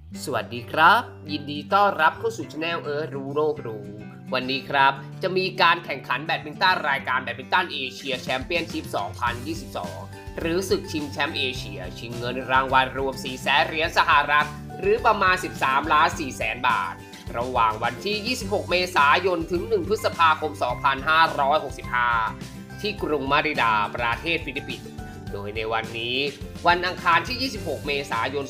สวัสดีครับยินดีต้อนรับเข้าสู่ช anel รู้โลกรู้วันนี้ครับจะมีการแข่งขันแบดมินตันรายการแบดมินตันเอเชียแชมเปี้ยนชิพ 2022 หรือศึกชิงแชมป์เอเชียชิงเงินรางวัลรวม 400,000 เหรียญสหรัฐหรือประมาณ 13,400,000 บาทระหว่างวันที่ 26 เมษายนถึง 1 พฤษภาคม 2565 ที่กรุงมะนิลาประเทศฟิลิปปินส์โดยในวันนี้วันอังคารที่ 26 เมษายน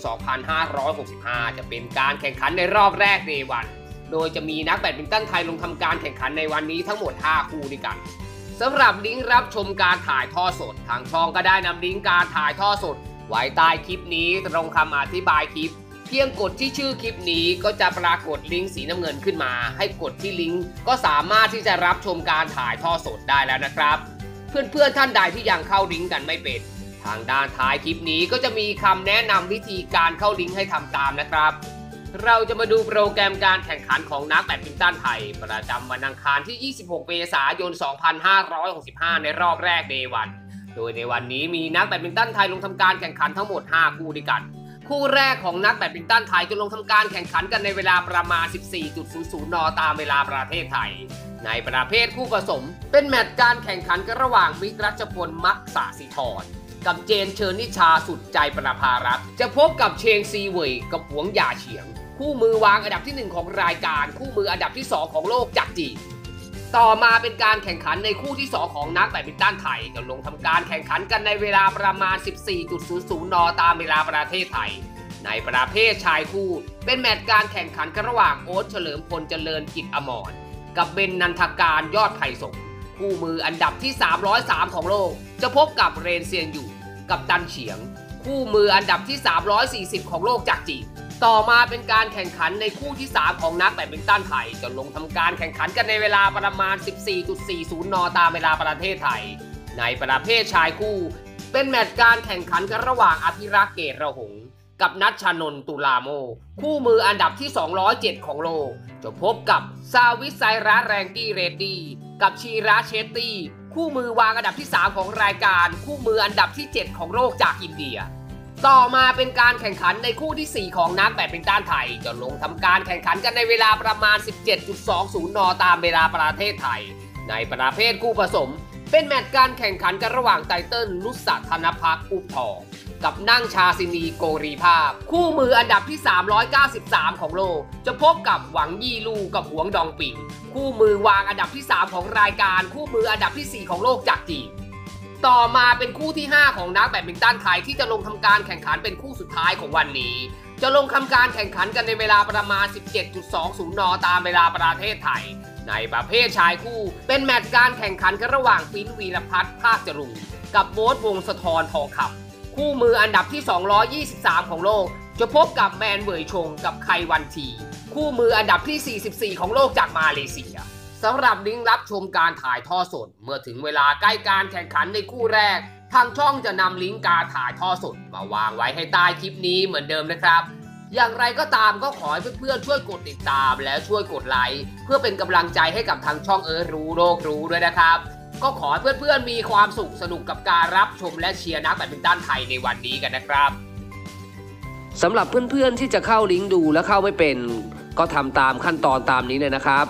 2565 จะเป็นการแข่งขันในรอบแรกเดย์วันโดยจะมีนักแบดมินตันไทยลงทำการแข่งขันในวันนี้ทั้งหมด 5 คู่ด้วยกันสำหรับลิงก์รับชมการถ่ายทอดสดทางช่องก็ได้นำลิงก์การถ่ายทอดสดไว้ใต้คลิปนี้ตรงคำอธิบายคลิปเพียงกดที่ชื่อคลิปนี้ก็จะปรากฏลิงก์สีน้ำเงินขึ้นมาให้กดที่ลิงก์ก็สามารถที่จะรับชมการถ่ายทอดสดได้แล้วนะครับเพื่อนๆท่านใดที่ยังเข้าลิงก์กันไม่เป็นทางด้านท้ายคลิปนี้ก็จะมีคำแนะนำวิธีการเข้าลิงก์ให้ทำตามนะครับเราจะมาดูโปรแกรมการแข่งขันของนักแบดมินตันไทยประจำวันอังคารที่ 26 เมษายน 2565 ในรอบแรกเดย์วันโดยในวันนี้มีนักแบดมินตันไทยลงทำการแข่งขันทั้งหมด 5 คู่ด้วยกันคู่แรกของนักแบดมินตันไทยจะลงทำการแข่งขันกันในเวลาประมาณ 14.00 น.ตามเวลาประเทศไทยในประเภทคู่ผสมเป็นแมตช์การแข่งขันกันระหว่างมิตรรัชพลมักษาสิธรกับเจนเชิญนิชาสุดใจประภารัตน์จะพบกับเชงซีเว่ยกับหวงหยาเฉียงคู่มือวางอันดับที่1ของรายการคู่มืออันดับที่2ของโลกจากจีนต่อมาเป็นการแข่งขันในคู่ที่2ของนักแบดมินตันไทยจะลงทำการแข่งขันกันในเวลาประมาณ 14.00 น.ตามเวลาประเทศไทยในประเภทชายคู่เป็นแมตช์การแข่งขันกันระหว่างโอ๊ตเฉลิมพลเจริญกิจอมรกับเบนนันทการยอดไทยสงคู่มืออันดับที่303ของโลกจะพบกับเรนเซียนอยู่กับตันเฉียงคู่มืออันดับที่340ของโลกจากจีนต่อมาเป็นการแข่งขันในคู่ที่3ของนักแบดมินตันไทยจะลงทำการแข่งขันกันในเวลาประมาณ 14.40 น.ตามเวลาประเทศไทยในประเภทชายคู่เป็นแมตช์การแข่งขันกันระหว่างอภิรักษ์เกตระหงกับนัชชานนท์ตุลาโมคู่มืออันดับที่207ของโลกจะพบกับซาวิสไซระแรงกี้เรดดี้กับชีระเชตตี้คู่มือวางอันดับที่3ของรายการคู่มืออันดับที่7ของโลกจากอินเดียต่อมาเป็นการแข่งขันในคู่ที่4ของนักแบดมินตันไทยจะลงทำการแข่งขันกันในเวลาประมาณ 17.20 น.ตามเวลาประเทศไทยในประเภทคู่ผสมเป็นแมตช์การแข่งขันกันระหว่างไตเติ้ลนุสธนภักดิ์อุบทองกับนั่งชาซินีโกรีภาพคู่มืออันดับที่393ของโลกจะพบกับหวังยี่ลู่กับหวงดองปิงคู่มือวางอันดับที่3ของรายการคู่มืออันดับที่4ของโลกจากจีนต่อมาเป็นคู่ที่5ของนักแบดมินตันไทยที่จะลงทำการแข่งขันเป็นคู่สุดท้ายของวันนี้จะลงทำการแข่งขันกันในเวลาประมาณ 17.20 น.ตามเวลาประเทศไทยในประเภทชายคู่เป็นแมตช์การแข่งขันกันระหว่างปิ้นวีรพัฒน์ภาคจรุงกับโบ๊ทวงศธรทองคำคู่มืออันดับที่223ของโลกจะพบกับแมนเวยชงกับไควันทีคู่มืออันดับที่44ของโลกจากมาเลเซียสำหรับลิงก์รับชมการถ่ายทอดสดเมื่อถึงเวลาใกล้การแข่งขันในคู่แรกทางช่องจะนำลิงก์การถ่ายทอดสดมาวางไว้ให้ใต้คลิปนี้เหมือนเดิมนะครับอย่างไรก็ตามก็ขอให้เพื่อนๆช่วยกดติดตามและช่วยกดไลค์เพื่อเป็นกำลังใจให้กับทางช่องรู้โลกรู้ด้วยนะครับก็ขอให้เพื่อนๆมีความสุขสนุกกับการรับชมและเชียร์นักแบดมินตันไทยในวันนี้กันนะครับสำหรับเพื่อนๆที่จะเข้าลิงก์ดูและเข้าไม่เป็นก็ทำตามขั้นตอนตามนี้เลยนะครับ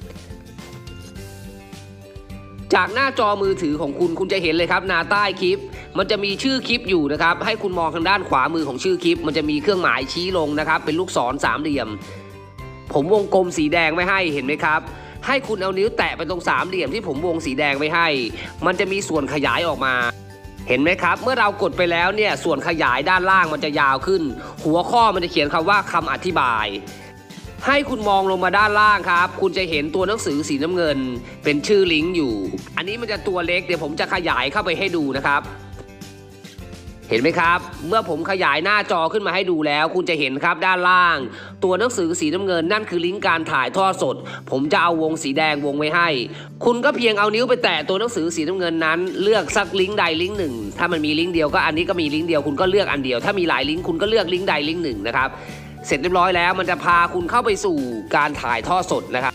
จากหน้าจอมือถือของคุณจะเห็นเลยครับหน้าใต้คลิปมันจะมีชื่อคลิปอยู่นะครับให้คุณมองทางด้านขวามือของชื่อคลิปมันจะมีเครื่องหมายชี้ลงนะครับเป็นลูกศรสามเหลี่ยมผมวงกลมสีแดงไว้ให้เห็นไหมครับให้คุณเอานิ้วแตะไปตรงสามเหลี่ยมที่ผมวงสีแดงไว้ให้มันจะมีส่วนขยายออกมาเห็นไหมครับเมื่อเรากดไปแล้วเนี่ยส่วนขยายด้านล่างมันจะยาวขึ้นหัวข้อมันจะเขียนคำว่าคำอธิบายให้คุณมองลงมาด้านล่างครับคุณจะเห็นตัวหนังสือสีน้ำเงินเป็นชื่อลิงก์อยู่อันนี้มันจะตัวเล็กเดี๋ยวผมจะขยายเข้าไปให้ดูนะครับเห็นไหมครับเมื่อผมขยายหน้าจอขึ้นมาให้ดูแล้วคุณจะเห็นครับด้านล่างตัวหนังสือสีน้ำเงินนั่นคือลิงก์การถ่ายทอดสดผมจะเอาวงสีแดงวงไว้ให้คุณก็เพียงเอานิ้วไปแตะตัวหนังสือสีน้ำเงินนั้นเลือกสักลิงก์ใดลิงก์หนึ่งถ้ามันมีลิงก์เดียวก็อันนี้ก็มีลิงก์เดียวคุณก็เลือกอันเดียวถ้ามีหลายลิงก์คุณก็เลือกลิงก์ใดลิงก์หนึ่งนะครับเสร็จเรียบร้อยแล้วมันจะพาคุณเข้าไปสู่การถ่ายทอดสดนะครับ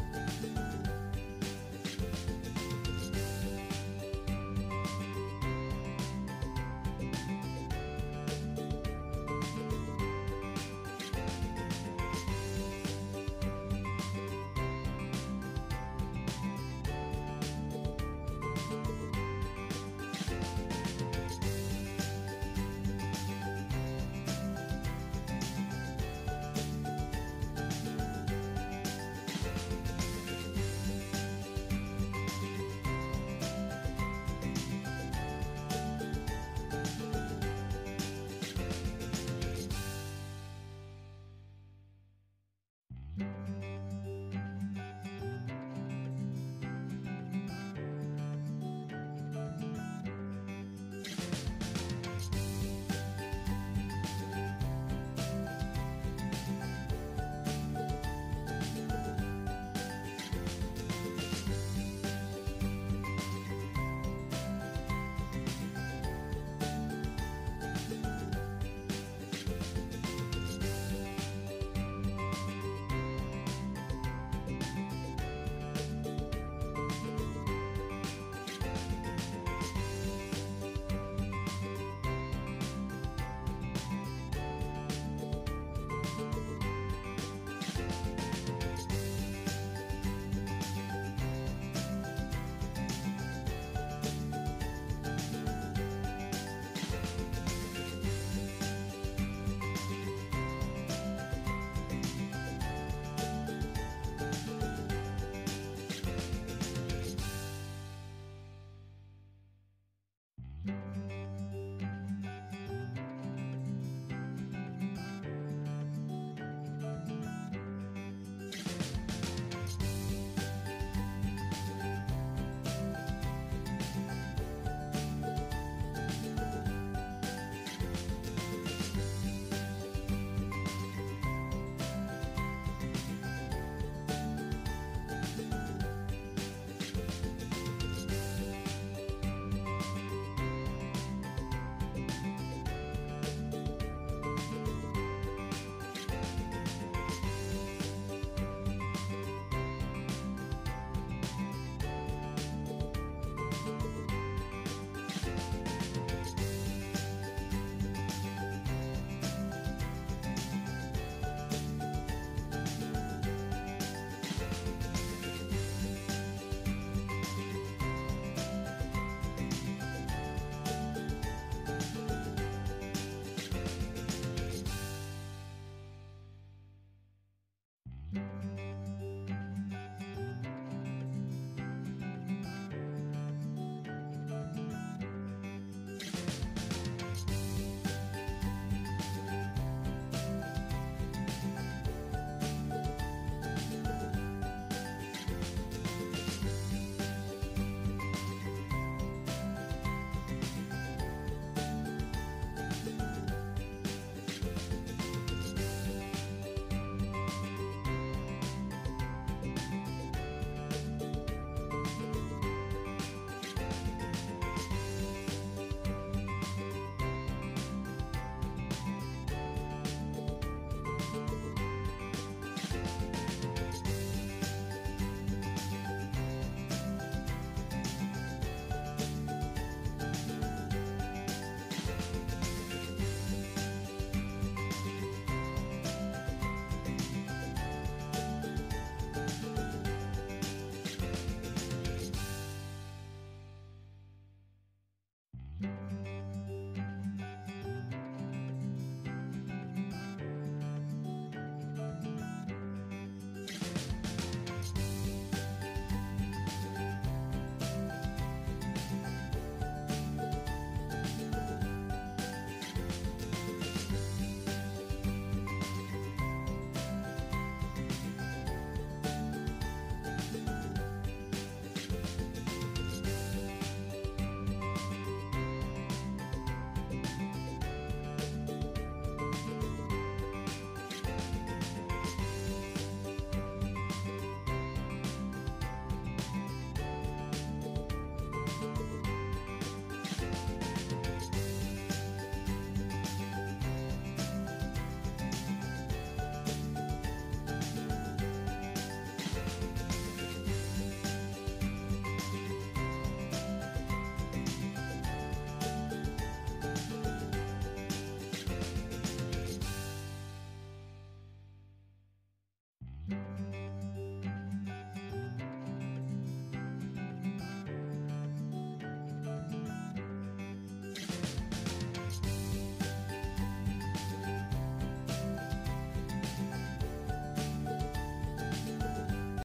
ค